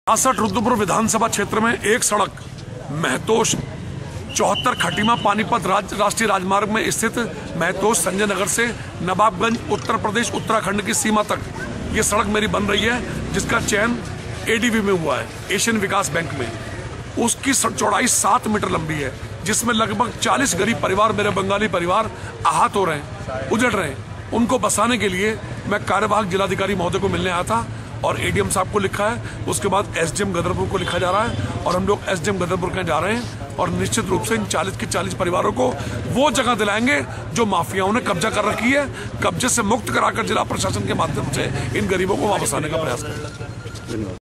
66 रुद्रपुर विधानसभा क्षेत्र में एक सड़क महतोष 74 खटीमा पानीपत राष्ट्रीय राजमार्ग में स्थित महतोष संजय नगर से नवाबगंज उत्तर प्रदेश उत्तराखंड की सीमा तक ये सड़क मेरी बन रही है, जिसका चयन एडीबी में हुआ है, एशियन विकास बैंक में। उसकी चौड़ाई 7 मीटर लंबी है, जिसमें लगभग 40 गरीब परिवार, मेरे बंगाली परिवार आहत हो रहे हैं, उजड़ रहे हैं। उनको बसाने के लिए मैं कार्यवाहक जिलाधिकारी महोदय को मिलने आया था और एडीएम साहब को लिखा है, उसके बाद एसडीएम गदरपुर को लिखा जा रहा है और हम लोग एसडीएम गदरपुर के जा रहे हैं और निश्चित रूप से इन 40 के 40 परिवारों को वो जगह दिलाएंगे जो माफियाओं ने कब्जा कर रखी है। कब्जे से मुक्त कराकर जिला प्रशासन के माध्यम से इन गरीबों को वापस आने का प्रयास करेंगे।